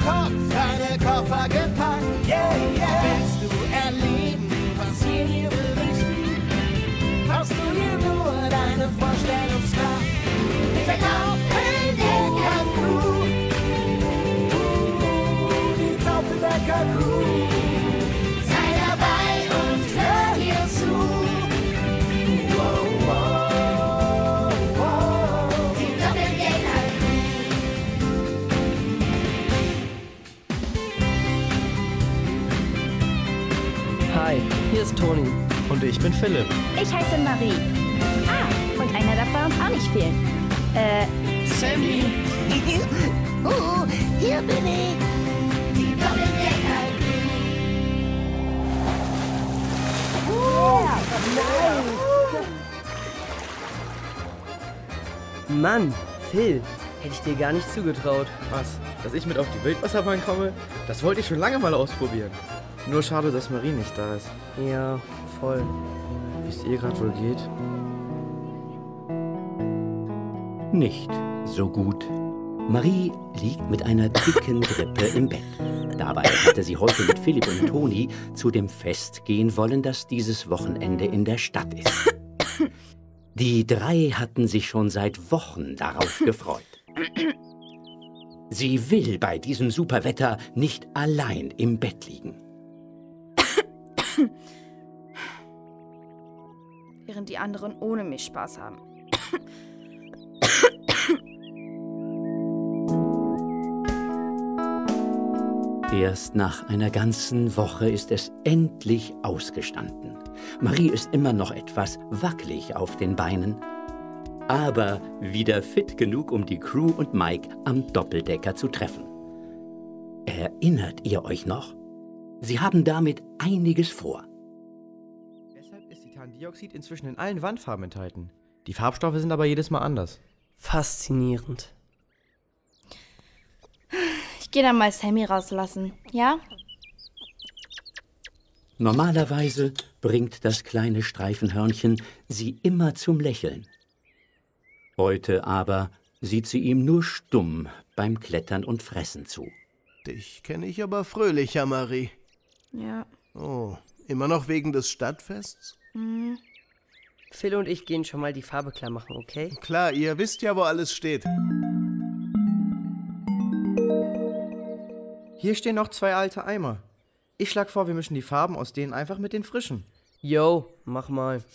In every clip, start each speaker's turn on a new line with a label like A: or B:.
A: Kopf, deine Koffer gepackt. Yeah, yeah. Willst du erleben, was wir hier berichten? Brauchst du hier nur deine Vorstellungskraft? Mit der Doppeldecker-Crew. Die Doppeldecker-Crew. Sei dabei und hör dir zu. Wow, wow, wow. Die Doppeldecker-Crew.
B: Hi, hier ist Toni.
C: Und ich bin Philipp.
D: Ich heiße Marie. Ah, und einer darf bei uns auch nicht fehlen.
A: Sammy. Hier bin ich. Die Doppeldecker-Crew.
B: Mann, Phil, hätte ich dir gar nicht zugetraut.
C: Was? Dass ich mit auf die Wildwasserbahn komme? Das wollte ich schon lange mal ausprobieren. Nur schade, dass Marie nicht da ist.
B: Ja, voll.
C: Wie es ihr gerade wohl geht?
E: Nicht so gut. Marie liegt mit einer dicken Grippe im Bett. Dabei hatte sie heute mit Philipp und Toni zu dem Fest gehen wollen, das dieses Wochenende in der Stadt ist. Die drei hatten sich schon seit Wochen darauf gefreut. Sie will bei diesem Superwetter nicht allein im Bett liegen.
D: Während die anderen ohne mich Spaß haben.
E: Erst nach einer ganzen Woche ist es endlich ausgestanden. Marie ist immer noch etwas wackelig auf den Beinen, aber wieder fit genug, um die Crew und Mike am Doppeldecker zu treffen. Erinnert ihr euch noch? Sie haben damit einiges vor.
C: Deshalb ist Titandioxid inzwischen in allen Wandfarben enthalten. Die Farbstoffe sind aber jedes Mal anders.
B: Faszinierend.
D: Ich gehe dann mal Sammy rauslassen, ja?
E: Normalerweise bringt das kleine Streifenhörnchen sie immer zum Lächeln. Heute aber sieht sie ihm nur stumm beim Klettern und Fressen zu.
A: Dich kenne ich aber fröhlicher, Marie.
D: Ja.
A: Oh, immer noch wegen des Stadtfests?
B: Phil und ich gehen schon mal die Farbe klar machen, okay?
A: Klar, ihr wisst ja, wo alles steht.
C: Hier stehen noch 2 alte Eimer. Ich schlage vor, wir mischen die Farben aus denen einfach mit den frischen.
B: Yo, mach mal.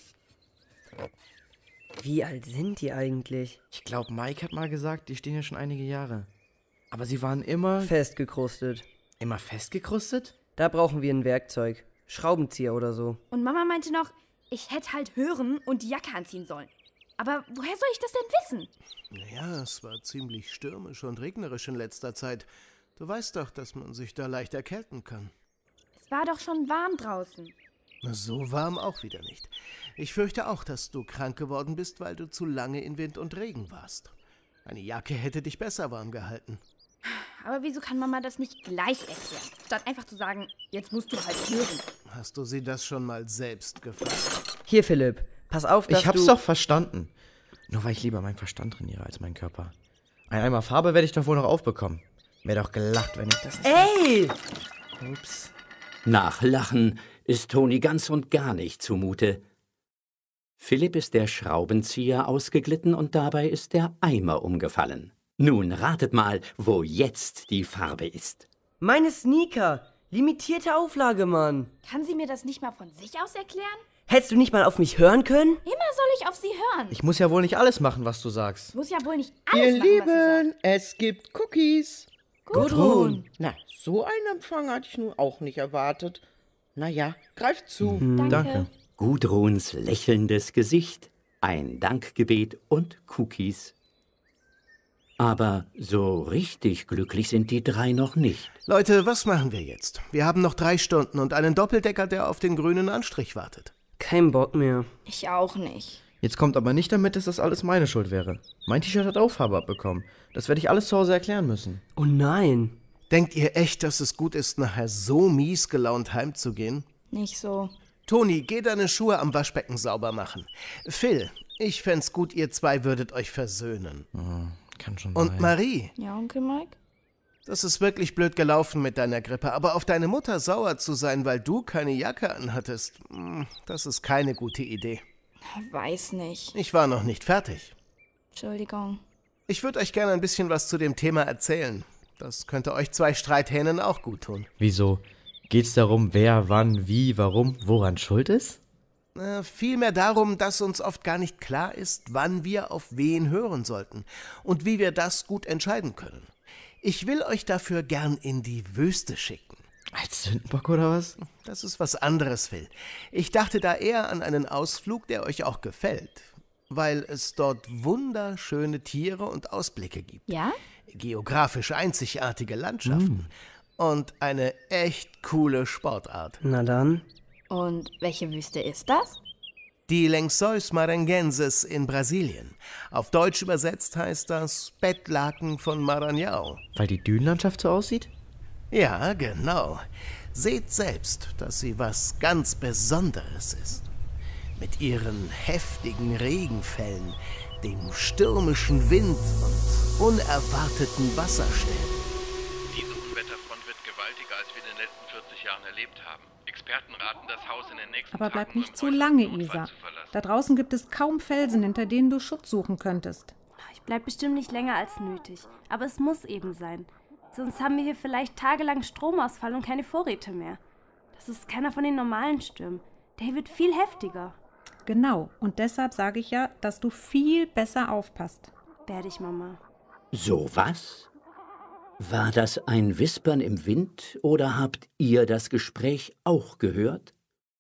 B: Wie alt sind die eigentlich?
C: Ich glaube, Mike hat mal gesagt, die stehen ja schon einige Jahre. Aber sie waren immer
B: Festgekrustet.
C: festgekrustet?
B: Da brauchen wir ein Werkzeug. Schraubenzieher oder so.
D: Und Mama meinte noch, ich hätte halt hören und die Jacke anziehen sollen. Aber woher soll ich das denn wissen?
A: Naja, es war ziemlich stürmisch und regnerisch in letzter Zeit. Du weißt doch, dass man sich da leicht erkälten kann.
D: Es war doch schon warm draußen.
A: Na, so warm auch wieder nicht. Ich fürchte auch, dass du krank geworden bist, weil du zu lange in Wind und Regen warst. Eine Jacke hätte dich besser warm gehalten.
D: Aber wieso kann Mama das nicht gleich erklären? Statt einfach zu sagen, jetzt musst du halt hören.
A: Hast du sie das schon mal selbst gefragt?
B: Hier, Philipp, pass auf, dass
C: Ich hab's
B: du...
C: doch verstanden. Nur weil ich lieber meinen Verstand trainiere als meinen Körper. Ein Eimer Farbe werde ich doch wohl noch aufbekommen. Wäre doch gelacht, wenn ich das...
B: Ey!
C: Ups.
E: Nach Lachen ist Toni ganz und gar nicht zumute. Philipp ist der Schraubenzieher ausgeglitten und dabei ist der Eimer umgefallen. Nun ratet mal, wo jetzt die Farbe ist.
B: Meine Sneaker! Limitierte Auflage, Mann!
D: Kann sie mir das nicht mal von sich aus erklären?
B: Hättest du nicht mal auf mich hören können?
D: Immer soll ich auf sie hören.
C: Ich muss ja wohl nicht alles machen, was du sagst.
D: Ich muss ja wohl nicht
F: Ihr
D: alles machen, was sie
F: Lieben, es gibt Cookies.
D: sagt. Gudrun.
F: Na, so einen Empfang hatte ich nun auch nicht erwartet. Na ja, greift zu.
D: Danke.
E: Gudruns lächelndes Gesicht, ein Dankgebet und Cookies. Aber so richtig glücklich sind die drei noch nicht.
A: Leute, was machen wir jetzt? Wir haben noch 3 Stunden und einen Doppeldecker, der auf den grünen Anstrich wartet.
B: Kein Bock mehr.
D: Ich auch nicht.
C: Jetzt kommt aber nicht damit, dass das alles meine Schuld wäre. Mein T-Shirt hat auch Farbe abbekommen. Das werde ich alles zu Hause erklären müssen.
B: Oh nein.
A: Denkt ihr echt, dass es gut ist, nachher so mies gelaunt heimzugehen?
D: Nicht so.
A: Toni, geh deine Schuhe am Waschbecken sauber machen. Phil, ich fänd's gut, ihr 2 würdet euch versöhnen.
C: Kann schon
A: Und
C: sein.
A: Marie,
D: Ja, Onkel Mike?
G: Das ist wirklich blöd gelaufen mit deiner Grippe, aber auf deine Mutter sauer zu sein, weil du keine Jacke anhattest, das ist keine gute Idee.
D: Weiß nicht.
G: Ich war noch nicht fertig.
D: Entschuldigung.
G: Ich würde euch gerne ein bisschen was zu dem Thema erzählen. Das könnte euch 2 Streithähnen auch gut tun.
C: Wieso? Geht's darum, wer, wann, wie, warum, woran schuld ist?
G: Vielmehr darum, dass uns oft gar nicht klar ist, wann wir auf wen hören sollten und wie wir das gut entscheiden können. Ich will euch dafür gern in die Wüste schicken.
C: Als Sündenbock oder was?
G: Das ist was anderes, Phil. Ich dachte da eher an einen Ausflug, der euch auch gefällt, weil es dort wunderschöne Tiere und Ausblicke gibt.
D: Ja?
G: Geografisch einzigartige Landschaften und eine echt coole Sportart.
B: Na dann.
D: Und welche Wüste ist das?
G: Die Lençóis Maranhenses in Brasilien. Auf Deutsch übersetzt heißt das Bettlaken von Maranhão.
C: Weil die Dünenlandschaft so aussieht?
G: Ja, genau. Seht selbst, dass sie was ganz Besonderes ist. Mit ihren heftigen Regenfällen, dem stürmischen Wind und unerwarteten Wasserstellen.
H: Diese Unwetterfront wird gewaltiger, als wir in den letzten 40 Jahren erlebt haben. Experten raten, das Haus in den nächsten
I: Aber bleib
H: Tagen
I: nicht
H: im
I: zu
H: äußersten
I: lange,
H: Notfall
I: Isa.
H: zu verlassen.
I: Da draußen gibt es kaum Felsen, hinter denen du Schutz suchen könntest.
J: Ich bleib bestimmt nicht länger als nötig. Aber es muss eben sein. Sonst haben wir hier vielleicht tagelang Stromausfall und keine Vorräte mehr. Das ist keiner von den normalen Stürmen. Der wird viel heftiger.
I: Genau, und deshalb sage ich ja, dass du viel besser aufpasst.
J: Werde ich, Mama.
E: So was? War das ein Wispern im Wind oder habt ihr das Gespräch auch gehört?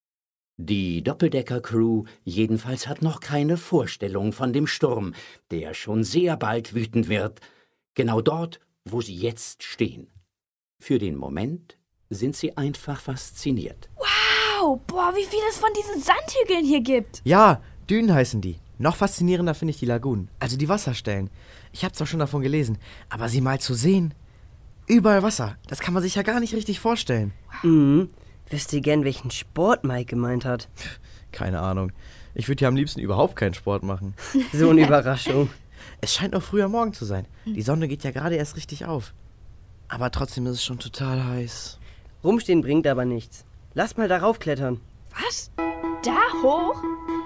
E: Die Doppeldecker-Crew jedenfalls hat noch keine Vorstellung von dem Sturm, der schon sehr bald wütend wird. Genau dort, wo sie jetzt stehen. Für den Moment sind sie einfach fasziniert.
D: Wow, boah, wie viel es von diesen Sandhügeln hier gibt.
C: Ja, Dünen heißen die. Noch faszinierender finde ich die Lagunen, also die Wasserstellen. Ich habe zwar schon davon gelesen, aber sie mal zu sehen. Überall Wasser, das kann man sich ja gar nicht richtig vorstellen.
B: Wüsst ihr gern, welchen Sport Mike gemeint hat?
C: Keine Ahnung. Ich würde ja am liebsten überhaupt keinen Sport machen.
B: So eine Überraschung.
C: Es scheint noch früher Morgen zu sein. Die Sonne geht ja gerade erst richtig auf. Aber trotzdem ist es schon total heiß.
B: Rumstehen bringt aber nichts. Lass mal darauf klettern.
D: Was? Da hoch?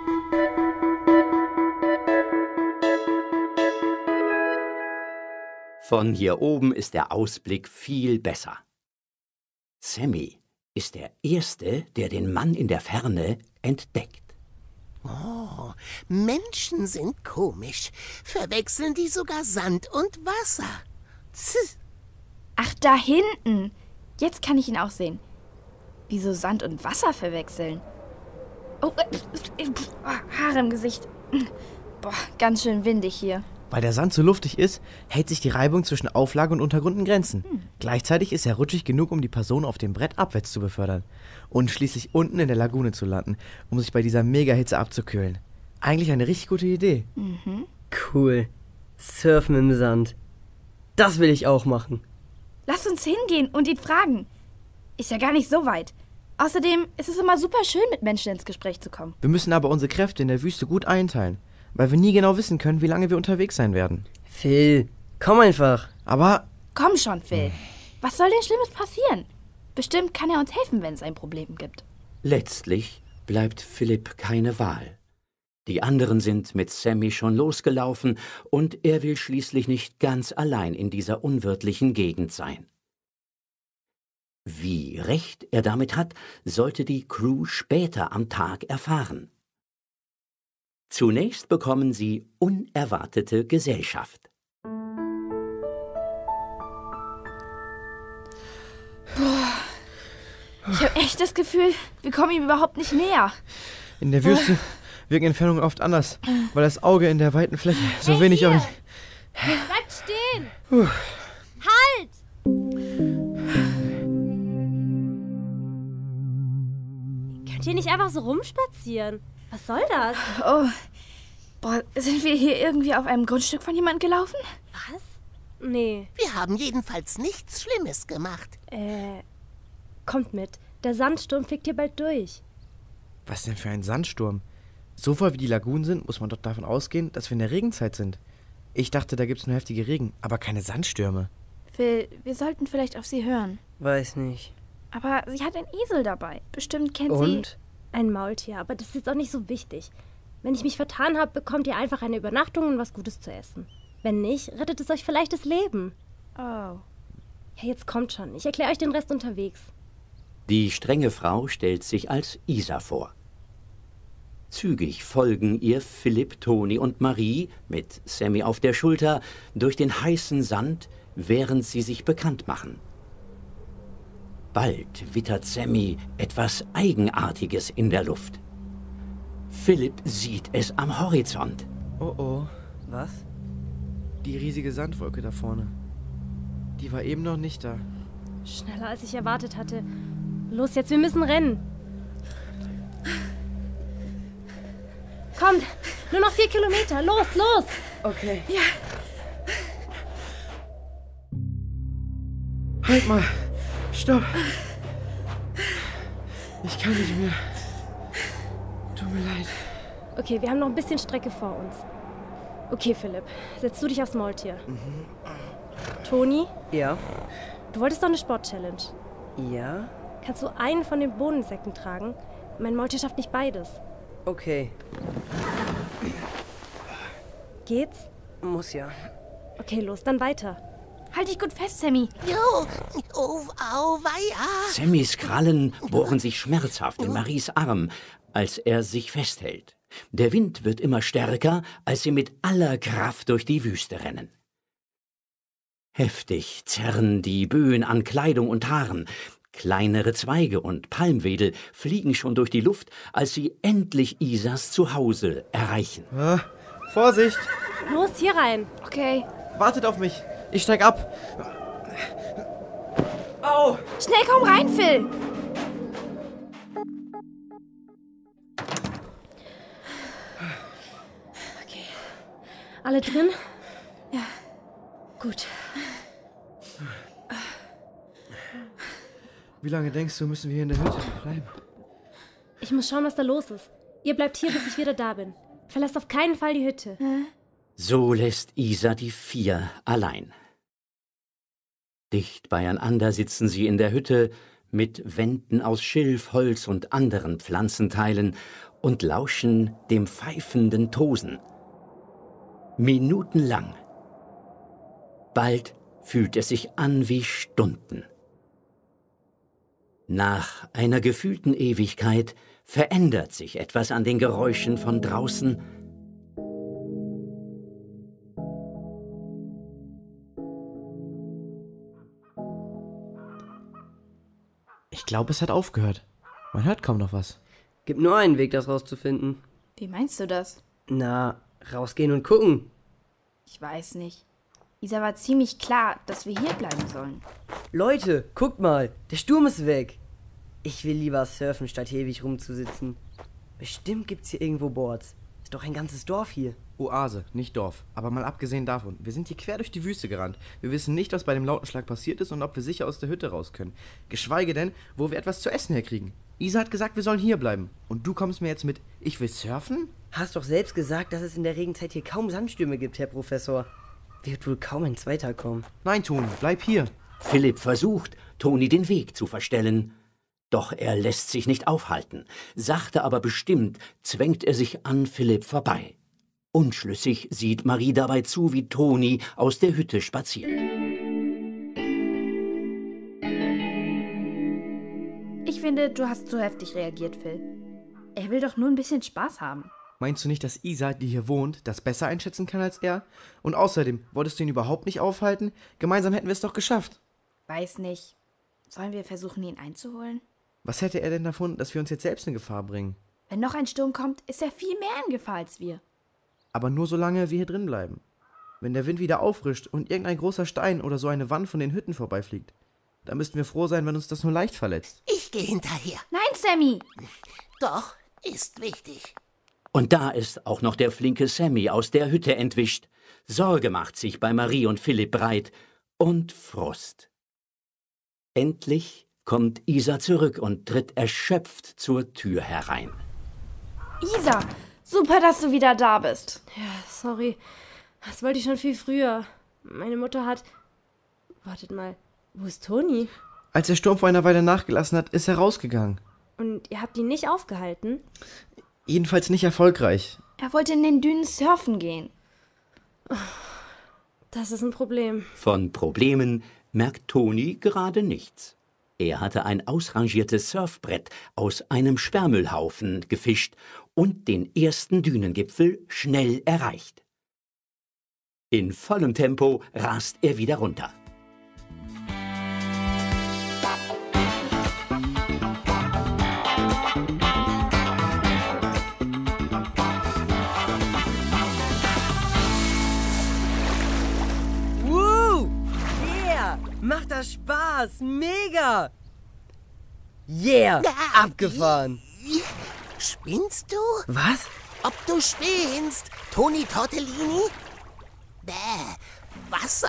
E: Von hier oben ist der Ausblick viel besser. Sammy ist der Erste, der den Mann in der Ferne entdeckt.
A: Oh, Menschen sind komisch. Verwechseln die sogar Sand und Wasser.
D: Ach, da hinten. Jetzt kann ich ihn auch sehen. Wieso Sand und Wasser verwechseln? Oh, Haare im Gesicht. Boah, ganz schön windig hier.
C: Weil der Sand so luftig ist, hält sich die Reibung zwischen Auflage und Untergrund in Grenzen. Gleichzeitig ist er rutschig genug, um die Person auf dem Brett abwärts zu befördern. Und schließlich unten in der Lagune zu landen, um sich bei dieser Megahitze abzukühlen. Eigentlich eine richtig gute Idee.
B: Cool. Surfen im Sand. Das will ich auch machen.
D: Lass uns hingehen und ihn fragen. Ist ja gar nicht so weit. Außerdem ist es immer super schön, mit Menschen ins Gespräch zu kommen.
C: Wir müssen aber unsere Kräfte in der Wüste gut einteilen, weil wir nie genau wissen können, wie lange wir unterwegs sein werden.
B: Phil, komm einfach.
C: Aber
D: Komm schon, Phil. Was soll denn Schlimmes passieren? Bestimmt kann er uns helfen, wenn es ein Problem gibt.
E: Letztlich bleibt Philipp keine Wahl. Die anderen sind mit Sammy schon losgelaufen und er will schließlich nicht ganz allein in dieser unwirtlichen Gegend sein. Wie recht er damit hat, sollte die Crew später am Tag erfahren. Zunächst bekommen sie unerwartete Gesellschaft.
D: Ich habe echt das Gefühl, wir kommen ihm überhaupt nicht näher.
C: in der Wüste wirken Entfernungen oft anders, weil das Auge in der weiten Fläche so wenig...
J: Bleibt stehen! Halt! Könnt ihr nicht einfach so rumspazieren? Was soll das?
D: Oh, boah, sind wir hier irgendwie auf einem Grundstück von jemandem gelaufen?
J: Was? Nee.
A: Wir haben jedenfalls nichts Schlimmes gemacht.
J: Kommt mit. Der Sandsturm fegt hier bald durch.
C: Was denn für ein Sandsturm? So voll wie die Lagunen sind, muss man doch davon ausgehen, dass wir in der Regenzeit sind. Ich dachte, da gibt's nur heftige Regen, aber keine Sandstürme.
D: Phil, wir sollten vielleicht auf sie hören.
B: Weiß nicht.
D: Aber sie hat einen Esel dabei. Bestimmt kennt sie...
B: Und?
J: Ein Maultier, aber das ist jetzt auch nicht so wichtig. Wenn ich mich vertan habe, bekommt ihr einfach eine Übernachtung und was Gutes zu essen. Wenn nicht, rettet es euch vielleicht das Leben.
D: Oh.
J: Ja, jetzt kommt schon. Ich erkläre euch den Rest unterwegs.
E: Die strenge Frau stellt sich als Isa vor. Zügig folgen ihr Philipp, Toni und Marie mit Sammy auf der Schulter durch den heißen Sand, während sie sich bekannt machen. Bald wittert Sammy etwas Eigenartiges in der Luft. Philipp sieht es am Horizont.
C: Oh oh,
B: Was?
C: die riesige Sandwolke da vorne. Die war eben noch nicht da.
J: Schneller als ich erwartet hatte. Los jetzt, wir müssen rennen. Kommt, nur noch 4 Kilometer. Los, los!
C: Okay.
D: Ja.
C: Halt mal! Stopp! Ich kann nicht mehr. Tut mir leid.
J: Okay, wir haben noch ein bisschen Strecke vor uns. Okay, Philipp, setz du dich aufs Maultier. Toni,
B: Ja.
J: du wolltest doch eine Sport-Challenge.
B: Ja?
J: Kannst du einen von den Bohnensäcken tragen? Mein Maultier schafft nicht beides.
B: Okay.
J: Geht's?
B: Muss ja.
J: Okay, los, dann weiter.
D: Halt dich gut fest, Sammy.
A: Jo, oh, auweia.
E: Sammys Krallen bohren sich schmerzhaft in Maries Arm, als er sich festhält. Der Wind wird immer stärker, als sie mit aller Kraft durch die Wüste rennen. Heftig zerren die Böen an Kleidung und Haaren. Kleinere Zweige und Palmwedel fliegen schon durch die Luft, als sie endlich Isas Zuhause erreichen.
C: Vorsicht!
J: Los, hier rein.
D: Okay.
C: Wartet auf mich! Ich steig ab! Au!
D: Schnell, komm rein, Phil.
J: Okay. Alle drin?
D: Ja.
J: Gut.
C: Wie lange denkst du, müssen wir hier in der Hütte bleiben?
J: Ich muss schauen, was da los ist. Ihr bleibt hier, bis ich wieder da bin. Verlasst auf keinen Fall die Hütte.
E: So lässt Isa die 4 allein. Dicht beieinander sitzen sie in der Hütte mit Wänden aus Schilf, Holz und anderen Pflanzenteilen und lauschen dem pfeifenden Tosen. Minutenlang. Bald fühlt es sich an wie Stunden. Nach einer gefühlten Ewigkeit verändert sich etwas an den Geräuschen von draußen.
C: Ich glaube, es hat aufgehört. Man hört kaum noch was.
B: Gibt nur einen Weg, das rauszufinden.
D: Wie meinst du das?
B: Na, rausgehen und gucken.
D: Ich weiß nicht. Isa war ziemlich klar, dass wir hier bleiben sollen.
B: Leute, guckt mal, der Sturm ist weg. Ich will lieber surfen, statt hier ewig rumzusitzen. Bestimmt gibt's hier irgendwo Boards. Ist doch ein ganzes Dorf hier.
C: Oase, nicht Dorf. Aber mal abgesehen davon, wir sind hier quer durch die Wüste gerannt. Wir wissen nicht, was bei dem Lautenschlag passiert ist und ob wir sicher aus der Hütte raus können. Geschweige denn, wo wir etwas zu essen herkriegen. Isa hat gesagt, wir sollen hier bleiben. Und du kommst mir jetzt mit, ich will surfen?
B: Hast doch selbst gesagt, dass es in der Regenzeit hier kaum Sandstürme gibt, Herr Professor. Wird wohl kaum ein zweiter kommen.
C: Nein, Toni, bleib hier.
E: Philipp versucht, Toni den Weg zu verstellen. Doch er lässt sich nicht aufhalten. Sachte aber bestimmt zwängt er sich an Philipp vorbei. Unschlüssig sieht Marie dabei zu, wie Toni aus der Hütte spaziert.
D: Ich finde, du hast zu heftig reagiert, Phil. Er will doch nur ein bisschen Spaß haben.
C: Meinst du nicht, dass Isa, die hier wohnt, das besser einschätzen kann als er? Und außerdem, wolltest du ihn überhaupt nicht aufhalten? Gemeinsam hätten wir es doch geschafft.
D: Weiß nicht. Sollen wir versuchen, ihn einzuholen?
C: Was hätte er denn davon, dass wir uns jetzt selbst in Gefahr bringen?
D: Wenn noch ein Sturm kommt, ist er viel mehr in Gefahr als wir.
C: Aber nur solange wir hier drin bleiben. Wenn der Wind wieder auffrischt und irgendein großer Stein oder so eine Wand von den Hütten vorbeifliegt, dann müssten wir froh sein, wenn uns das nur leicht verletzt.
A: Ich gehe hinterher.
D: Nein, Sammy!
A: Doch, ist wichtig.
E: Und da ist auch noch der flinke Sammy aus der Hütte entwischt. Sorge macht sich bei Marie und Philipp breit und Frust. Endlich kommt Isa zurück und tritt erschöpft zur Tür herein.
D: Isa, super, dass du wieder da bist.
J: Ja, sorry. Das wollte ich schon viel früher. Meine Mutter hat... Wartet mal, wo ist Toni?
C: Als der Sturm vor einer Weile nachgelassen hat, ist er rausgegangen.
J: Und ihr habt ihn nicht aufgehalten?
C: Jedenfalls nicht erfolgreich.
D: Er wollte in den Dünen surfen gehen.
J: Das ist ein Problem.
E: Von Problemen merkt Toni gerade nichts. Er hatte ein ausrangiertes Surfbrett aus einem Sperrmüllhaufen gefischt und den ersten Dünengipfel schnell erreicht. In vollem Tempo rast er wieder runter.
B: Macht das Spaß! Mega! Yeah! Abgefahren!
G: Spinnst du?
B: Was?
G: Ob du spinnst? Toni Tortellini? Bäh, Wasser.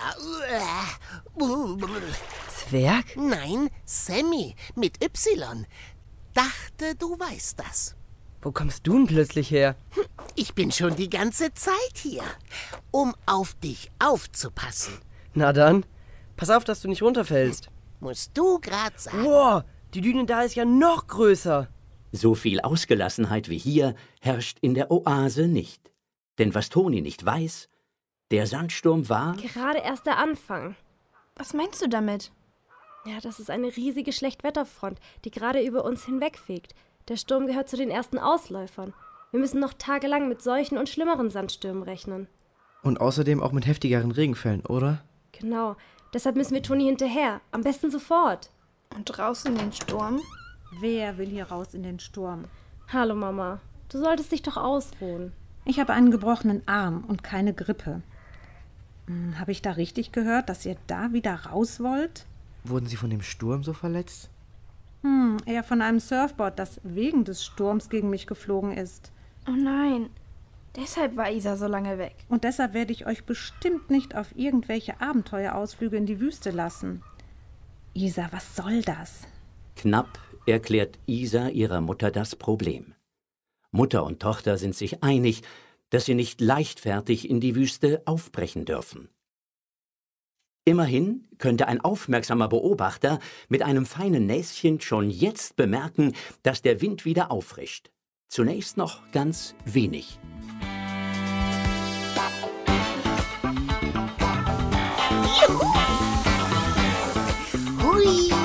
B: Zwerg?
G: Nein, Sammy mit Y. Dachte, du weißt das.
B: Wo kommst du denn plötzlich her?
G: Ich bin schon die ganze Zeit hier, um auf dich aufzupassen.
B: Na dann, pass auf, dass du nicht runterfällst.
G: Musst du grad sagen.
B: Wow, die Düne da ist ja noch größer.
E: So viel Ausgelassenheit wie hier herrscht in der Oase nicht. Denn was Toni nicht weiß, der Sandsturm war...
J: Gerade erst der Anfang.
D: Was meinst du damit?
J: Ja, das ist eine riesige Schlechtwetterfront, die gerade über uns hinwegfegt. Der Sturm gehört zu den ersten Ausläufern. Wir müssen noch tagelang mit solchen und schlimmeren Sandstürmen rechnen.
C: Und außerdem auch mit heftigeren Regenfällen, oder?
J: Genau. Deshalb müssen wir Toni hinterher. Am besten sofort.
D: Und raus in den Sturm?
I: Wer will hier raus in den Sturm?
J: Hallo, Mama. Du solltest dich doch ausruhen.
I: Ich habe einen gebrochenen Arm und keine Grippe. Habe ich da richtig gehört, dass ihr da wieder raus wollt?
C: Wurden Sie von dem Sturm so verletzt?
I: Eher von einem Surfboard, das wegen des Sturms gegen mich geflogen ist.
D: Oh nein, deshalb war Isa so lange weg.
I: Und deshalb werde ich euch bestimmt nicht auf irgendwelche Abenteuerausflüge in die Wüste lassen. Isa, was soll das?
E: Knapp erklärt Isa ihrer Mutter das Problem. Mutter und Tochter sind sich einig, dass sie nicht leichtfertig in die Wüste aufbrechen dürfen. Immerhin könnte ein aufmerksamer Beobachter mit einem feinen Näschen schon jetzt bemerken, dass der Wind wieder auffrischt. Zunächst noch ganz wenig.
G: Hui!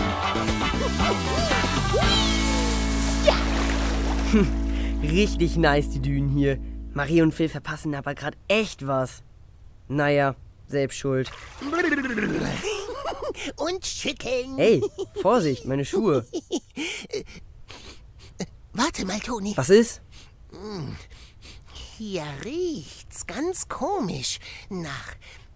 B: Richtig nice, die Dünen hier. Marie und Phil verpassen aber gerade echt was. Naja, selbst schuld.
G: Und schütteln.
B: Hey, Vorsicht, meine Schuhe.
G: Warte mal, Toni.
B: Was ist?
G: Hier riecht's ganz komisch nach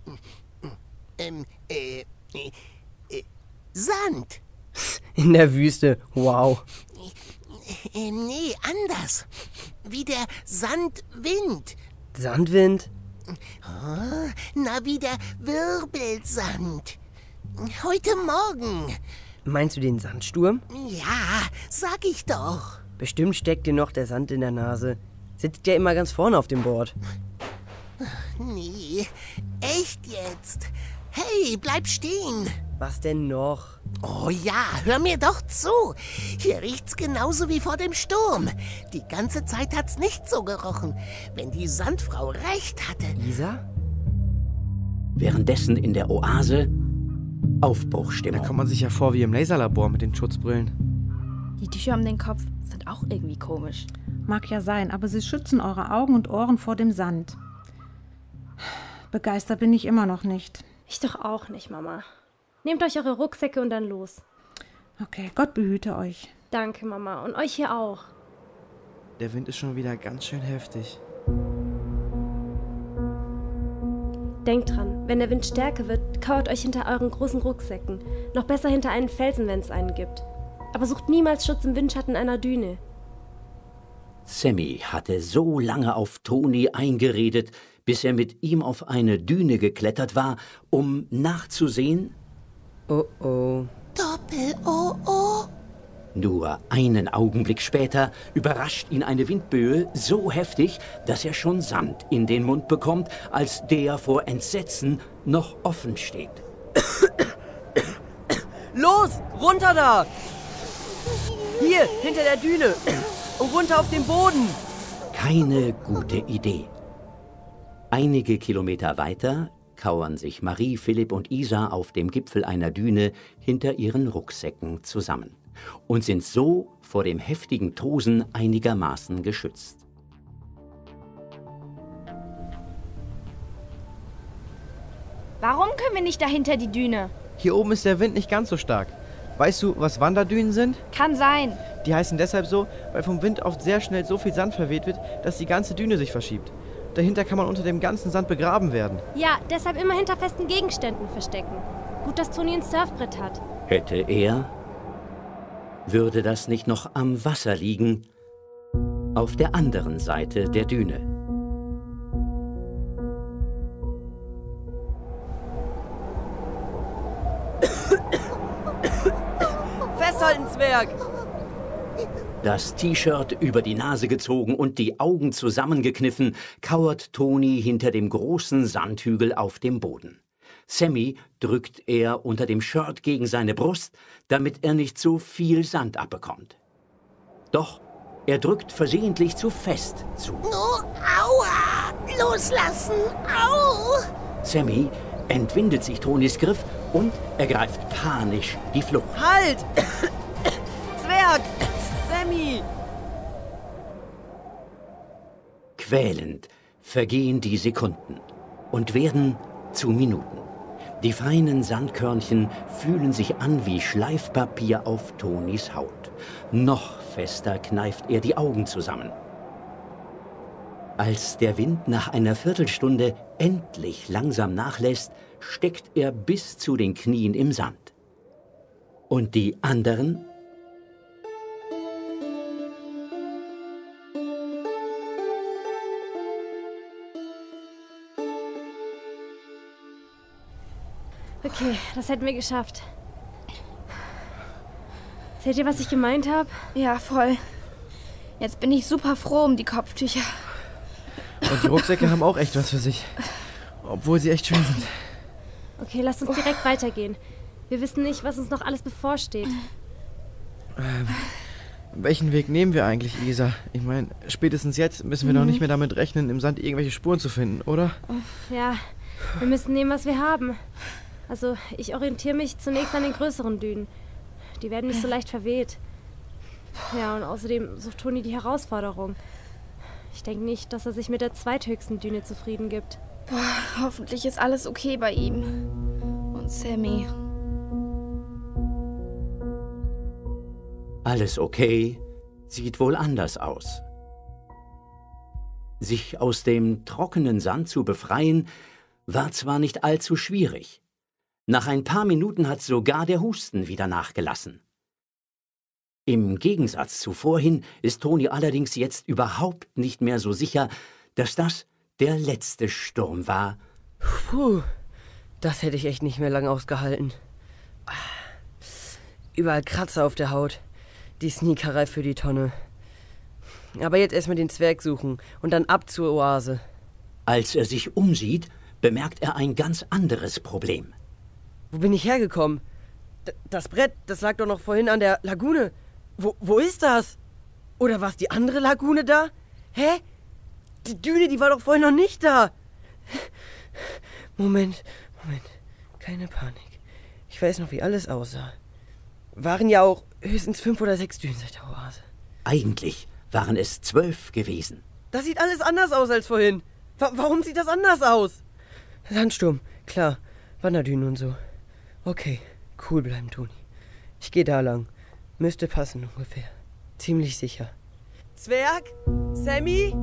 G: Sand.
B: In der Wüste, wow.
G: Nee, anders. Wie der Sandwind.
B: Sandwind?
G: Oh, na, wie der Wirbelsand. Heute Morgen.
B: Meinst du den Sandsturm?
G: Ja, sag ich doch.
B: Bestimmt steckt dir noch der Sand in der Nase. Sitzt ja immer ganz vorne auf dem Board.
G: Nee, echt jetzt. Hey, bleib stehen.
B: Was denn noch?
G: Oh ja, hör mir doch zu. Hier riecht's genauso wie vor dem Sturm. Die ganze Zeit hat's nicht so gerochen. Wenn die Sandfrau recht hatte.
B: Isa?
E: Währenddessen in der Oase
C: Da
E: Aufbruchstimmung.
C: kommt man sich ja vor wie im Laserlabor mit den Schutzbrillen.
D: Die Tücher um den Kopf sind auch irgendwie komisch.
I: Mag ja sein, aber sie schützen eure Augen und Ohren vor dem Sand. Begeistert bin ich immer noch nicht.
J: Ich doch auch nicht, Mama. Nehmt euch eure Rucksäcke und dann los.
I: Okay, Gott behüte euch.
J: Danke, Mama. Und euch hier auch.
C: Der Wind ist schon wieder ganz schön heftig.
J: Denkt dran, wenn der Wind stärker wird, kauert euch hinter euren großen Rucksäcken. Noch besser hinter einen Felsen, wenn es einen gibt. Aber sucht niemals Schutz im Windschatten einer Düne.
E: Sammy hatte so lange auf Toni eingeredet, bis er mit ihm auf eine Düne geklettert war, um nachzusehen.
B: Oh oh.
G: Doppel-O-O.
E: Nur einen Augenblick später überrascht ihn eine Windböe so heftig, dass er schon Sand in den Mund bekommt, als der vor Entsetzen noch offen steht.
B: Los, runter da! Hier, hinter der Düne! Und runter auf den Boden!
E: Keine gute Idee. Einige Kilometer weiter kauern sich Marie, Philipp und Isa auf dem Gipfel einer Düne hinter ihren Rucksäcken zusammen und sind so vor dem heftigen Tosen einigermaßen geschützt.
D: Warum können wir nicht dahinter die Düne?
C: Hier oben ist der Wind nicht ganz so stark. Weißt du, was Wanderdünen sind?
D: Kann sein.
C: Die heißen deshalb so, weil vom Wind oft sehr schnell so viel Sand verweht wird, dass die ganze Düne sich verschiebt. Dahinter kann man unter dem ganzen Sand begraben werden.
J: Ja, deshalb immer hinter festen Gegenständen verstecken. Gut, dass Toni ein Surfbrett hat.
E: Hätte er, würde das nicht noch am Wasser liegen, auf der anderen Seite der Düne.
B: Festhalten, Zwerg!
E: Das T-Shirt über die Nase gezogen und die Augen zusammengekniffen, kauert Toni hinter dem großen Sandhügel auf dem Boden. Sammy drückt er unter dem Shirt gegen seine Brust, damit er nicht zu viel Sand abbekommt. Doch er drückt versehentlich zu fest zu.
A: Oh, aua! Loslassen! Au!
E: Sammy entwindet sich Tonis Griff und ergreift panisch die Flucht.
B: Halt! Zwerg! Sammy!
E: Quälend vergehen die Sekunden und werden zu Minuten. Die feinen Sandkörnchen fühlen sich an wie Schleifpapier auf Tonis Haut. Noch fester kneift er die Augen zusammen. Als der Wind nach einer Viertelstunde endlich langsam nachlässt, steckt er bis zu den Knien im Sand. Und die anderen?
J: Okay, das hätten wir geschafft. Seht ihr, was ich gemeint habe?
D: Ja, voll. Jetzt bin ich super froh um die Kopftücher.
C: Und die Rucksäcke haben auch echt was für sich. Obwohl sie echt schön sind.
J: Okay, lasst uns direkt weitergehen. Wir wissen nicht, was uns noch alles bevorsteht.
C: Welchen Weg nehmen wir eigentlich, Isa? Ich meine, spätestens jetzt müssen wir noch nicht mehr damit rechnen, im Sand irgendwelche Spuren zu finden, oder?
J: Ja, wir müssen nehmen, was wir haben. Also, ich orientiere mich zunächst an den größeren Dünen. Die werden nicht so leicht verweht. Ja, und außerdem sucht Toni die Herausforderung. Ich denke nicht, dass er sich mit der zweithöchsten Düne zufrieden gibt.
D: Boah, hoffentlich ist alles okay bei ihm. Und Sammy.
E: Alles okay, sieht wohl anders aus. Sich aus dem trockenen Sand zu befreien, war zwar nicht allzu schwierig. Nach ein paar Minuten hat sogar der Husten wieder nachgelassen. Im Gegensatz zu vorhin ist Toni allerdings jetzt überhaupt nicht mehr so sicher, dass das der letzte Sturm war.
B: Puh, das hätte ich echt nicht mehr lange ausgehalten. Überall Kratzer auf der Haut. Die Sneakerei für die Tonne. Aber jetzt erstmal den Zwerg suchen und dann ab zur Oase.
E: Als er sich umsieht, bemerkt er ein ganz anderes Problem.
B: Wo bin ich hergekommen? Das Brett, das lag doch noch vorhin an der Lagune. Wo ist das? Oder war es die andere Lagune da? Hä? Die Düne, die war doch vorhin noch nicht da. Moment. Keine Panik. Ich weiß noch, wie alles aussah. Waren ja auch höchstens 5 oder 6 Dünen seit der Oase.
E: Eigentlich waren es 12 gewesen.
B: Das sieht alles anders aus als vorhin. Warum sieht das anders aus? Sandsturm, klar. Wanderdünen und so. Okay, cool bleiben, Toni. Ich gehe da lang. Müsste passen ungefähr. Ziemlich sicher. Zwerg? Sammy?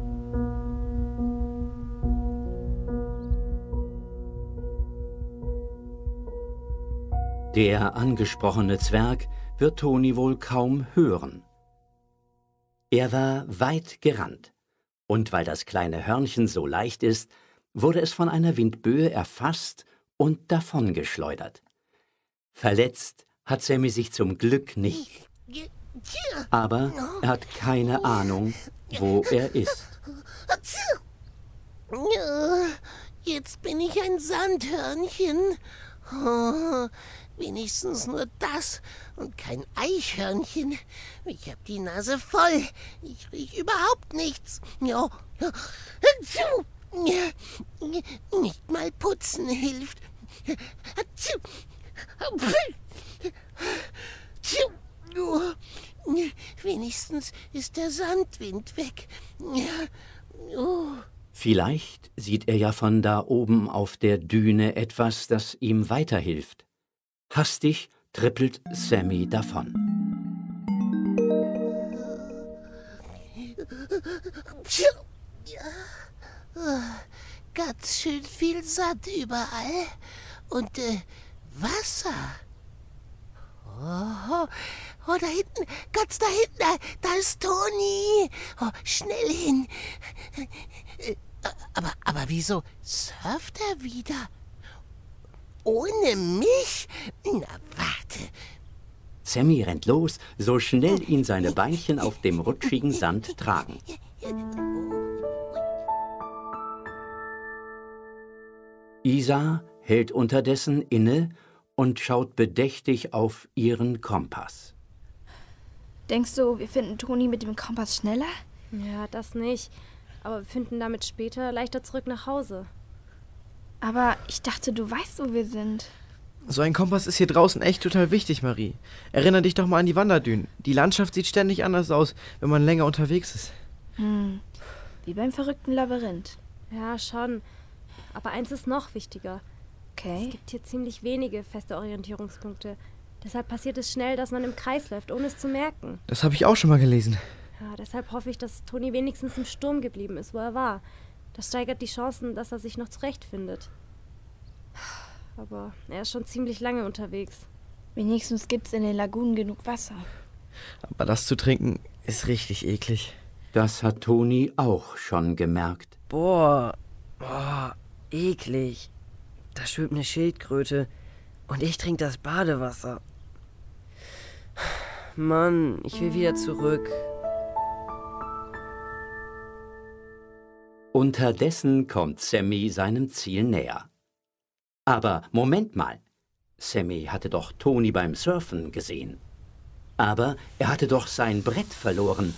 E: Der angesprochene Zwerg wird Toni wohl kaum hören. Er war weit gerannt, und weil das kleine Hörnchen so leicht ist, wurde es von einer Windböe erfasst und davongeschleudert. Verletzt hat Sammy sich zum Glück nicht. Aber er hat keine Ahnung, wo er ist.
A: Jetzt bin ich ein Sandhörnchen.
G: Oh, wenigstens nur das und kein Eichhörnchen. Ich hab die Nase voll. Ich riech überhaupt nichts. Ja. Nicht mal putzen hilft. Wenigstens ist der Sandwind weg.
E: Vielleicht sieht er ja von da oben auf der Düne etwas, das ihm weiterhilft. Hastig trippelt Sammy davon.
G: Ganz schön viel Sand überall und Wasser. Oh, da hinten, ganz da hinten, da ist Toni. Oh, schnell hin. Aber wieso surft er wieder? Ohne mich? Na, warte.
E: Sammy rennt los, so schnell ihn seine Beinchen auf dem rutschigen Sand tragen. Isa hält unterdessen inne und schaut bedächtig auf ihren Kompass.
D: Denkst du, wir finden Toni mit dem Kompass schneller?
J: Ja, das nicht. Aber wir finden damit später leichter zurück nach Hause.
D: Aber ich dachte, du weißt, wo wir sind.
C: So ein Kompass ist hier draußen echt total wichtig, Marie. Erinner dich doch mal an die Wanderdünen. Die Landschaft sieht ständig anders aus, wenn man länger unterwegs ist.
D: Wie beim verrückten Labyrinth.
J: Ja, schon. Aber eins ist noch wichtiger.
D: Okay.
J: Es gibt hier ziemlich wenige feste Orientierungspunkte. Deshalb passiert es schnell, dass man im Kreis läuft, ohne es zu merken.
C: Das habe ich auch schon mal gelesen.
J: Ja, deshalb hoffe ich, dass Toni wenigstens im Sturm geblieben ist, wo er war. Das steigert die Chancen, dass er sich noch zurechtfindet. Aber er ist schon ziemlich lange unterwegs.
D: Wenigstens gibt's in den Lagunen genug Wasser.
C: Aber das zu trinken ist richtig eklig.
E: Das hat Toni auch schon gemerkt.
B: Boah, eklig. Da schwimmt eine Schildkröte und ich trinke das Badewasser. Mann, ich will wieder zurück.
E: Unterdessen kommt Sammy seinem Ziel näher. Aber Moment mal, Sammy hatte doch Toni beim Surfen gesehen. Aber er hatte doch sein Brett verloren.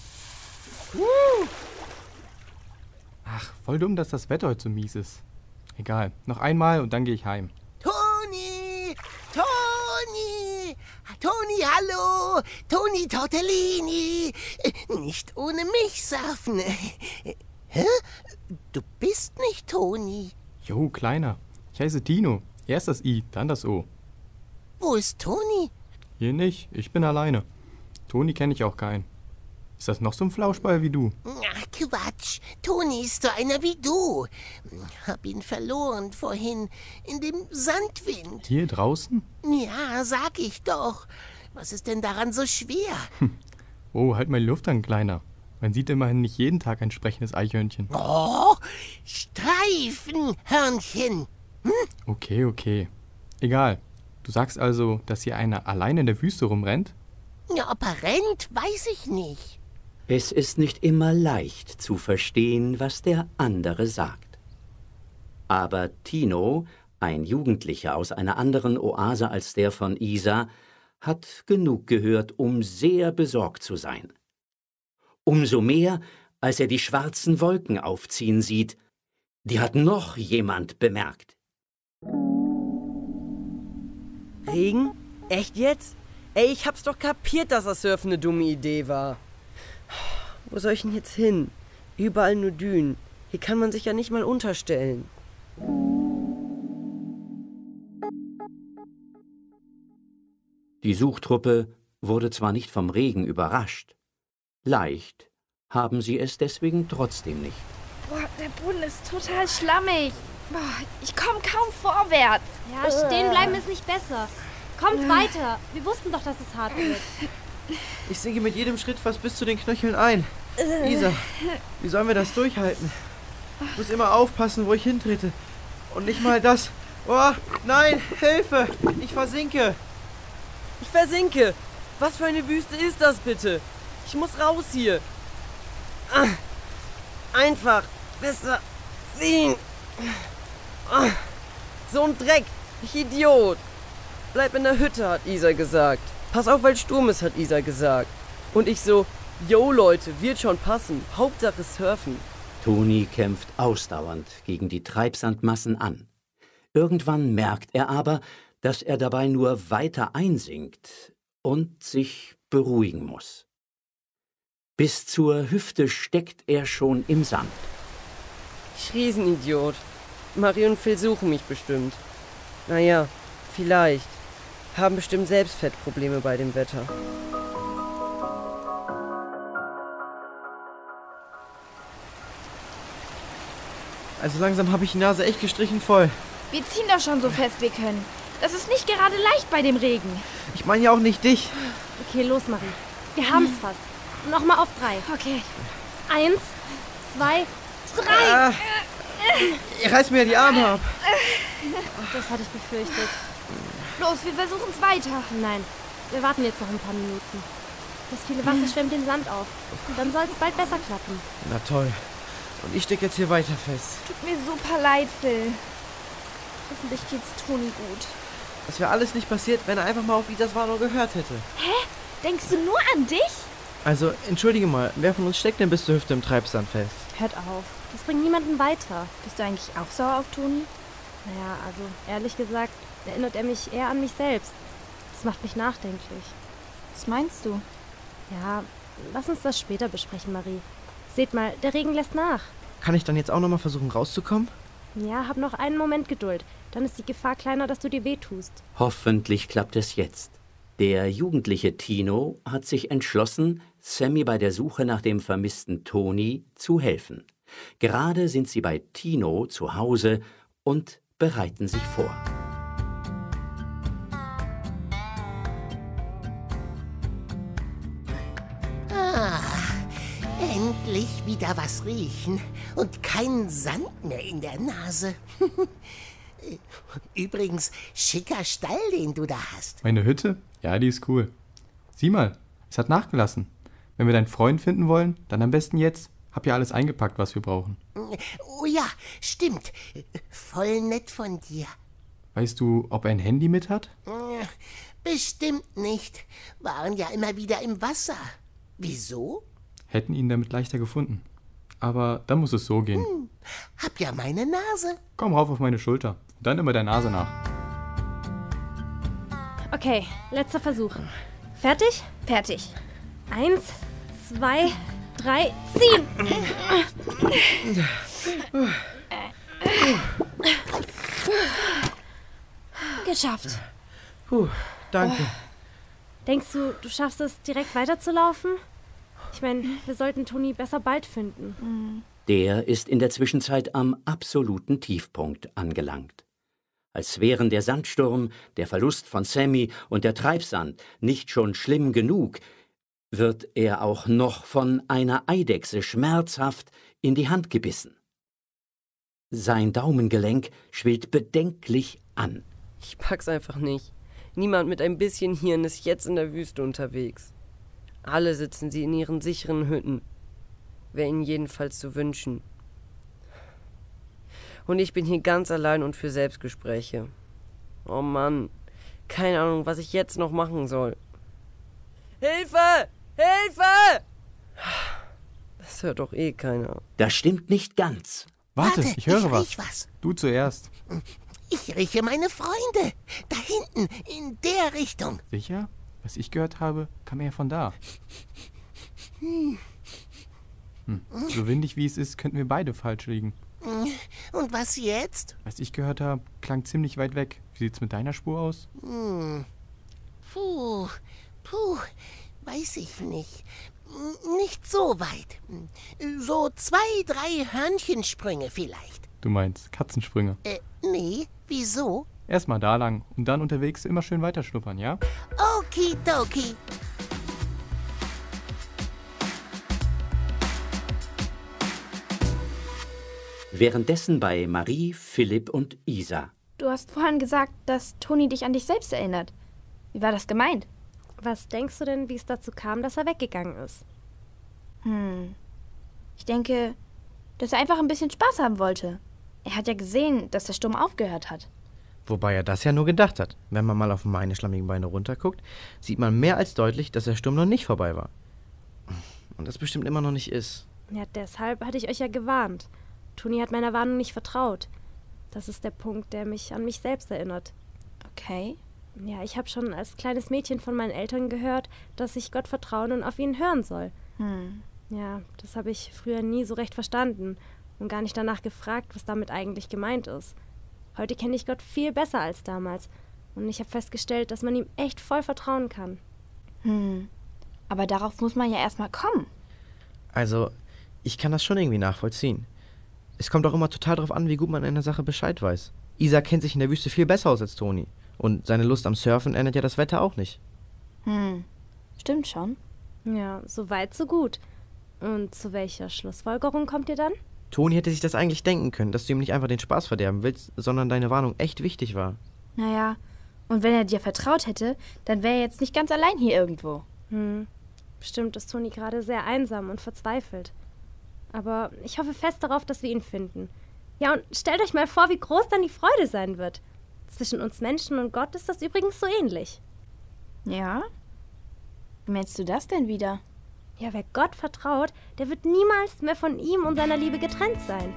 K: Ach, voll dumm, dass das Wetter heute so mies ist. Egal, noch einmal und dann gehe ich heim.
G: Toni! Toni! Toni, hallo! Toni Tortellini! Nicht ohne mich surfen. Hä? Du bist nicht Toni.
K: Jo, Kleiner. Ich heiße Tino. Erst das I, dann das O.
G: Wo ist Toni?
K: Hier nicht, ich bin alleine. Toni kenne ich auch keinen. Ist das noch so ein Flauschball wie du?
G: Ach, Quatsch. Toni ist so einer wie du. Hab ihn verloren vorhin in dem Sandwind.
K: Hier draußen?
G: Ja, sag ich doch. Was ist denn daran so schwer?
K: Oh, halt mal die Luft an, Kleiner. Man sieht immerhin nicht jeden Tag ein sprechendes Eichhörnchen.
G: Oh, Streifenhörnchen.
K: Okay. Egal. Du sagst also, dass hier einer allein in der Wüste rumrennt?
G: Ja, ob er rennt, weiß ich nicht.
E: Es ist nicht immer leicht zu verstehen, was der andere sagt. Aber Tino, ein Jugendlicher aus einer anderen Oase als der von Isa, hat genug gehört, um sehr besorgt zu sein. Umso mehr, als er die schwarzen Wolken aufziehen sieht. Die hat noch jemand bemerkt.
B: Regen? Echt jetzt? Ey, ich hab's doch kapiert, dass das Surfen eine dumme Idee war. Wo soll ich denn jetzt hin? Überall nur Dünen. Hier kann man sich ja nicht mal unterstellen.
E: Die Suchtruppe wurde zwar nicht vom Regen überrascht. Leicht haben sie es deswegen trotzdem nicht.
D: Boah, der Boden ist total schlammig. Boah, ich komme kaum vorwärts.
J: Ja, stehen bleiben ist nicht besser. Kommt weiter. Wir wussten doch, dass es hart wird.
C: Ich sinke mit jedem Schritt fast bis zu den Knöcheln ein. Isa, wie sollen wir das durchhalten? Ich muss immer aufpassen, wo ich hintrete. Und nicht mal das. Oh, nein, Hilfe! Ich versinke!
B: Ich versinke! Was für eine Wüste ist das bitte? Ich muss raus hier. Einfach besser ziehen. So ein Dreck. Ich Idiot. Bleib in der Hütte, hat Isa gesagt. Pass auf, weil Sturm ist, hat Isa gesagt. Und ich so, yo Leute, wird schon passen. Hauptsache surfen.
E: Toni kämpft ausdauernd gegen die Treibsandmassen an. Irgendwann merkt er aber, dass er dabei nur weiter einsinkt und sich beruhigen muss. Bis zur Hüfte steckt er schon im Sand.
B: Ich Riesenidiot. Marie und Phil suchen mich bestimmt. Naja, vielleicht. Haben bestimmt Selbstfettprobleme bei dem Wetter.
C: Also langsam habe ich die Nase echt gestrichen voll.
D: Wir ziehen doch schon so fest wir können. Das ist nicht gerade leicht bei dem Regen.
C: Ich meine ja auch nicht dich.
J: Okay, los, Marie. Wir haben's fast. Nochmal auf 3.
D: Okay.
J: 1, 2, 3.
C: Ihr reißt mir ja die Arme ab.
J: Das hatte ich befürchtet.
D: Los, wir versuchen's weiter.
J: Nein, wir warten jetzt noch ein paar Minuten. Das viele Wasser schwemmt den Sand auf. Und dann soll es bald besser klappen.
C: Na toll. Und ich stecke jetzt hier weiter fest.
D: Tut mir super leid, Phil. Hoffentlich geht's Toni gut.
C: Das wäre alles nicht passiert, wenn er einfach mal auf Isas Warnung gehört hätte.
D: Hä? Denkst du nur an dich?
C: Also, entschuldige mal, wer von uns steckt denn bis zur Hüfte im Treibsand fest?
J: Hört auf. Das bringt niemanden weiter.
D: Bist du eigentlich auch sauer auf Toni?
J: Naja, also ehrlich gesagt, erinnert er mich eher an mich selbst. Das macht mich nachdenklich.
D: Was meinst du?
J: Ja, lass uns das später besprechen, Marie. Seht mal, der Regen lässt nach.
C: Kann ich dann jetzt auch nochmal versuchen rauszukommen?
J: Ja, hab noch einen Moment Geduld. Dann ist die Gefahr kleiner, dass du dir wehtust.
E: Hoffentlich klappt es jetzt. Der jugendliche Tino hat sich entschlossen, Sammy bei der Suche nach dem vermissten Toni zu helfen. Gerade sind sie bei Tino zu Hause und bereiten sich vor.
G: Endlich wieder was riechen und kein Sand mehr in der Nase. Übrigens, schicker Stall, den du da hast.
K: Meine Hütte? Ja, die ist cool. Sieh mal, es hat nachgelassen. Wenn wir deinen Freund finden wollen, dann am besten jetzt. Hab ja alles eingepackt, was wir brauchen.
G: Oh ja, stimmt. Voll nett von dir.
K: Weißt du, ob er ein Handy mit hat?
G: Bestimmt nicht. Waren ja immer wieder im Wasser. Wieso?
K: Hätten ihn damit leichter gefunden. Aber dann muss es so gehen.
G: Hab ja meine Nase.
K: Komm rauf auf meine Schulter. Und dann immer der Nase nach.
J: Okay, letzter Versuch. Fertig?
D: Fertig.
J: 1, 2, 3, ziehen!
D: Geschafft.
C: Puh, danke.
J: Denkst du, du schaffst es, direkt weiterzulaufen? Ich meine, wir sollten Toni besser bald finden.
E: Der ist in der Zwischenzeit am absoluten Tiefpunkt angelangt. Als wären der Sandsturm, der Verlust von Sammy und der Treibsand nicht schon schlimm genug, wird er auch noch von einer Eidechse schmerzhaft in die Hand gebissen. Sein Daumengelenk schwillt bedenklich an.
B: Ich pack's einfach nicht. Niemand mit ein bisschen Hirn ist jetzt in der Wüste unterwegs. Alle sitzen sie in ihren sicheren Hütten. Wäre ihnen jedenfalls zu wünschen. Und ich bin hier ganz allein und für Selbstgespräche. Oh Mann, keine Ahnung, was ich jetzt noch machen soll. Hilfe! Hilfe! Das hört doch eh keiner.
E: Das stimmt nicht ganz.
K: Warte, ich höre was.
G: Riech was.
K: Du zuerst.
G: Ich rieche meine Freunde. Da hinten, in der Richtung.
K: Sicher? Was ich gehört habe, kam eher von da. So windig wie es ist, könnten wir beide falsch liegen.
G: Und was jetzt?
K: Was ich gehört habe, klang ziemlich weit weg. Wie sieht's mit deiner Spur aus?
G: Puh, weiß ich nicht. Nicht so weit. So 2, 3 Hörnchensprünge vielleicht.
K: Du meinst Katzensprünge?
G: Nee, wieso?
K: Erstmal da lang und dann unterwegs immer schön weiterschnuppern, ja?
G: Okidoki.
E: Währenddessen bei Marie, Philipp und Isa.
D: Du hast vorhin gesagt, dass Toni dich an dich selbst erinnert. Wie war das gemeint?
J: Was denkst du denn, wie es dazu kam, dass er weggegangen ist?
D: Ich denke, dass er einfach ein bisschen Spaß haben wollte. Er hat ja gesehen, dass der Sturm aufgehört hat.
C: Wobei er das ja nur gedacht hat. Wenn man mal auf meine schlammigen Beine runterguckt, sieht man mehr als deutlich, dass der Sturm noch nicht vorbei war. Und das bestimmt immer noch nicht ist.
J: Ja, deshalb hatte ich euch ja gewarnt. Toni hat meiner Warnung nicht vertraut. Das ist der Punkt, der mich an mich selbst erinnert.
D: Okay.
J: Ja, ich habe schon als kleines Mädchen von meinen Eltern gehört, dass ich Gott vertrauen und auf ihn hören soll. Ja, das habe ich früher nie so recht verstanden und gar nicht danach gefragt, was damit eigentlich gemeint ist. Heute kenne ich Gott viel besser als damals und ich habe festgestellt, dass man ihm echt voll vertrauen kann.
D: Aber darauf muss man ja erstmal kommen.
C: Also, ich kann das schon irgendwie nachvollziehen. Es kommt auch immer total drauf an, wie gut man in der Sache Bescheid weiß. Isa kennt sich in der Wüste viel besser aus als Toni. Und seine Lust am Surfen ändert ja das Wetter auch nicht.
D: Stimmt schon.
J: Ja, so weit, so gut. Und zu welcher Schlussfolgerung kommt ihr dann?
C: Toni hätte sich das eigentlich denken können, dass du ihm nicht einfach den Spaß verderben willst, sondern deine Warnung echt wichtig war.
D: Naja, und wenn er dir vertraut hätte, dann wäre er jetzt nicht ganz allein hier irgendwo.
J: Bestimmt ist Toni gerade sehr einsam und verzweifelt. Aber ich hoffe fest darauf, dass wir ihn finden. Ja, und stellt euch mal vor, wie groß dann die Freude sein wird. Zwischen uns Menschen und Gott ist das übrigens so ähnlich.
D: Ja? Wie meinst du das denn wieder?
J: Ja, wer Gott vertraut, der wird niemals mehr von ihm und seiner Liebe getrennt sein.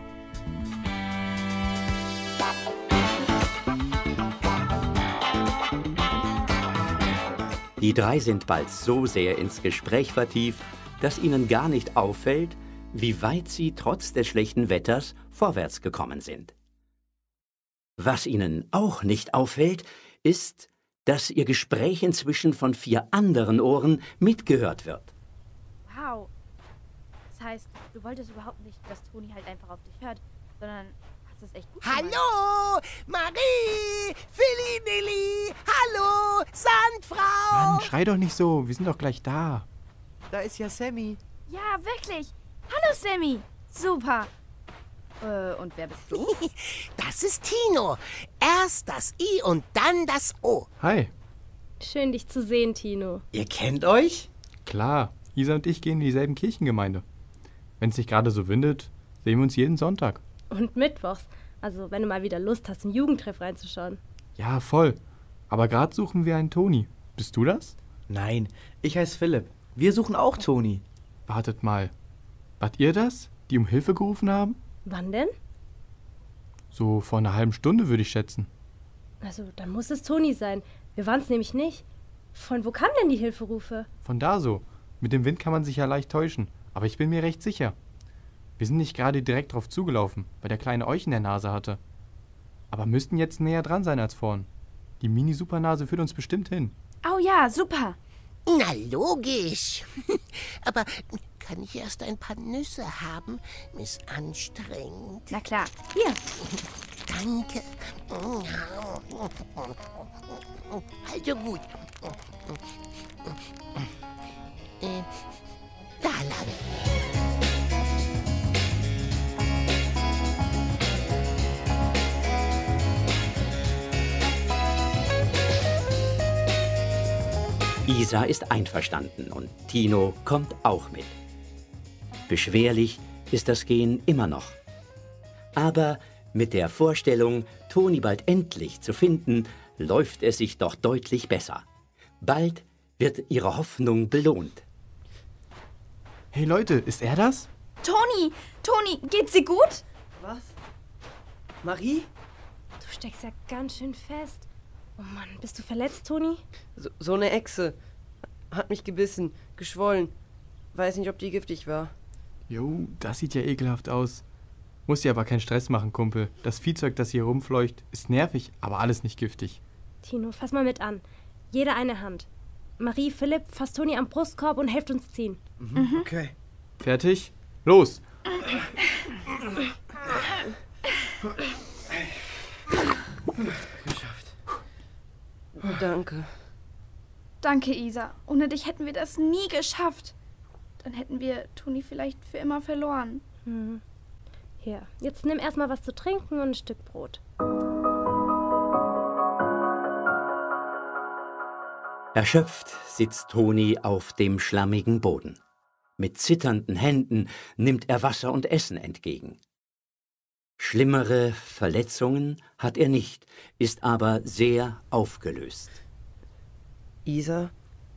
E: Die drei sind bald so sehr ins Gespräch vertieft, dass ihnen gar nicht auffällt, wie weit sie trotz des schlechten Wetters vorwärts gekommen sind. Was ihnen auch nicht auffällt, ist, dass ihr Gespräch inzwischen von 4 anderen Ohren mitgehört wird.
D: Wow. Das heißt, du wolltest überhaupt nicht, dass Toni halt einfach auf dich hört, sondern hast es echt gut gemacht.
G: Hallo, Marie, Philly, hallo, Sandfrau.
K: Mann, schrei doch nicht so, wir sind doch gleich da.
C: Da ist ja Sammy.
D: Ja, wirklich. Hallo, Sammy. Super. Und wer bist du?
G: Das ist Tino. Erst das I und dann das O.
K: Hi.
J: Schön, dich zu sehen, Tino.
C: Ihr kennt euch?
K: Klar, Isa und ich gehen in dieselben Kirchengemeinde. Wenn es nicht gerade so windet, sehen wir uns jeden Sonntag.
J: Und mittwochs. Also, wenn du mal wieder Lust hast, im Jugendtreff reinzuschauen.
K: Ja, voll. Aber gerade suchen wir einen Toni. Bist du das?
C: Nein, ich heiße Philipp. Wir suchen auch Toni.
K: Wartet mal. Wart ihr das, die um Hilfe gerufen haben?
J: Wann denn?
K: So vor einer halben Stunde, würde ich schätzen.
J: Also, dann muss es Toni sein. Wir waren es nämlich nicht. Von wo kamen denn die Hilferufe?
K: Von da so. Mit dem Wind kann man sich ja leicht täuschen. Aber ich bin mir recht sicher. Wir sind nicht gerade direkt drauf zugelaufen, weil der Kleine euch in der Nase hatte. Aber müssten jetzt näher dran sein als vorn. Die Mini-Supernase führt uns bestimmt hin.
D: Oh ja, super.
G: Na, logisch. Aber kann ich erst ein paar Nüsse haben? Miss Anstrengend.
D: Na klar. Hier.
G: Danke. Also gut. Da lang.
E: Isa ist einverstanden und Tino kommt auch mit. Beschwerlich ist das Gehen immer noch. Aber mit der Vorstellung, Toni bald endlich zu finden, läuft es sich doch deutlich besser. Bald wird ihre Hoffnung belohnt.
K: Hey Leute, ist er das?
D: Toni, geht's dir gut?
B: Was? Marie?
J: Du steckst ja ganz schön fest. Oh Mann, bist du verletzt, Toni?
B: So eine Echse. Hat mich gebissen, geschwollen. Weiß nicht, ob die giftig war.
K: Jo, das sieht ja ekelhaft aus. Muss dir aber keinen Stress machen, Kumpel. Das Viehzeug, das hier rumfleucht, ist nervig, aber alles nicht giftig.
J: Tino, fass mal mit an. Jeder eine Hand. Marie, Philipp, fasst Toni am Brustkorb und helft uns ziehen.
C: Okay.
K: Fertig? Los!
C: Geschafft.
B: Danke.
D: Danke, Isa. Ohne dich hätten wir das nie geschafft. Dann hätten wir Toni vielleicht für immer verloren.
J: Hier, jetzt nimm erstmal was zu trinken und ein Stück Brot.
E: Erschöpft sitzt Toni auf dem schlammigen Boden. Mit zitternden Händen nimmt er Wasser und Essen entgegen. Schlimmere Verletzungen hat er nicht, ist aber sehr aufgelöst.
B: Isa,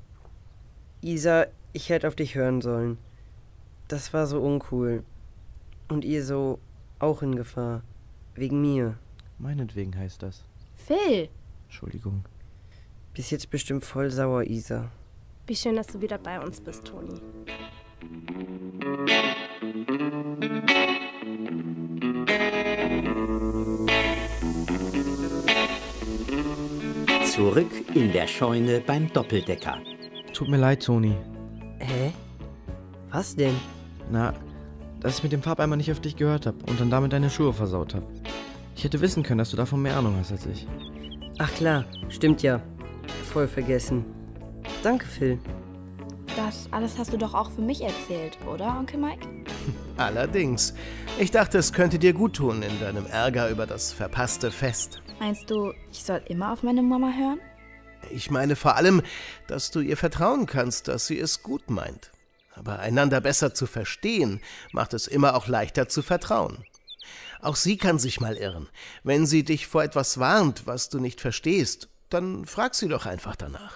B: ich hätte auf dich hören sollen. Das war so uncool. Und ihr so auch in Gefahr. Wegen mir.
C: Meinetwegen heißt das.
D: Phil!
C: Entschuldigung.
B: Bist jetzt bestimmt voll sauer, Isa.
J: Wie schön, dass du wieder bei uns bist, Toni.
E: Zurück in der Scheune beim Doppeldecker.
C: Tut mir leid, Toni.
B: Hä? Was denn?
C: Na, dass ich mit dem Farbeimer nicht auf dich gehört habe und dann damit deine Schuhe versaut habe. Ich hätte wissen können, dass du davon mehr Ahnung hast als ich.
B: Ach klar, stimmt ja. Voll vergessen. Danke, Phil.
D: Das alles hast du doch auch für mich erzählt, oder, Onkel Mike?
G: Allerdings. Ich dachte, es könnte dir gut tun in deinem Ärger über das verpasste Fest.
D: Meinst du, ich soll immer auf meine Mama hören?
G: Ich meine vor allem, dass du ihr vertrauen kannst, dass sie es gut meint. Aber einander besser zu verstehen, macht es immer auch leichter zu vertrauen. Auch sie kann sich mal irren. Wenn sie dich vor etwas warnt, was du nicht verstehst, dann frag sie doch einfach danach.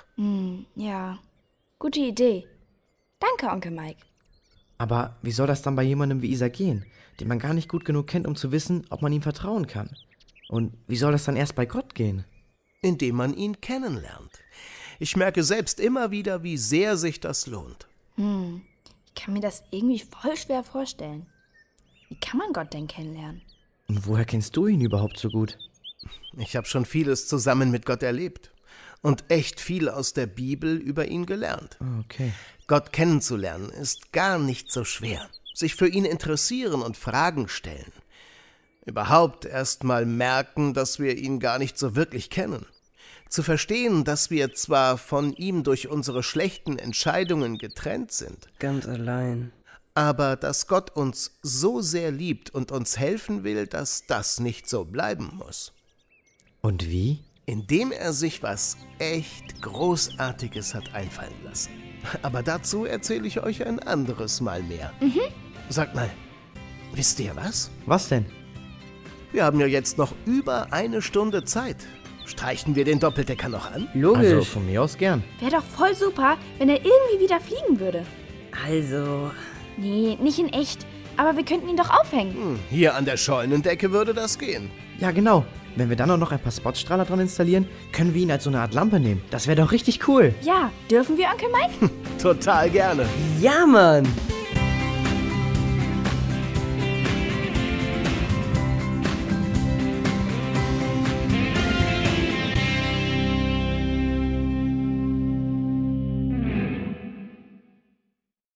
D: Ja, gute Idee. Danke, Onkel Mike.
C: Aber wie soll das dann bei jemandem wie Isa gehen, den man gar nicht gut genug kennt, um zu wissen, ob man ihm vertrauen kann? Und wie soll das dann erst bei Gott gehen?
G: Indem man ihn kennenlernt. Ich merke selbst immer wieder, wie sehr sich das lohnt.
D: Ich kann mir das irgendwie voll schwer vorstellen. Wie kann man Gott denn kennenlernen?
C: Und woher kennst du ihn überhaupt so gut?
G: Ich habe schon vieles zusammen mit Gott erlebt und echt viel aus der Bibel über ihn gelernt.
C: Okay.
G: Gott kennenzulernen ist gar nicht so schwer. Sich für ihn interessieren und Fragen stellen. Überhaupt erst mal merken, dass wir ihn gar nicht so wirklich kennen. Zu verstehen, dass wir zwar von ihm durch unsere schlechten Entscheidungen getrennt sind,
B: Ganz allein.
G: aber dass Gott uns so sehr liebt und uns helfen will, dass das nicht so bleiben muss.
C: Und wie?
G: Indem er sich was echt Großartiges hat einfallen lassen. Aber dazu erzähle ich euch ein anderes Mal mehr. Sagt mal, wisst ihr was?
C: Was denn?
G: Wir haben ja jetzt noch über 1 Stunde Zeit. Streichen wir den Doppeldecker noch an?
B: Logisch.
C: Also von mir aus gern.
D: Wäre doch voll super, wenn er irgendwie wieder fliegen würde.
B: Also,
D: Nee, nicht in echt. Aber wir könnten ihn doch aufhängen.
G: Hier an der Scheunendecke würde das gehen.
C: Ja, genau. Wenn wir dann auch noch ein paar Spotstrahler dran installieren, können wir ihn als so eine Art Lampe nehmen. Das wäre doch richtig cool.
D: Ja, dürfen wir, Onkel Mike?
G: Total gerne.
B: ja, Mann.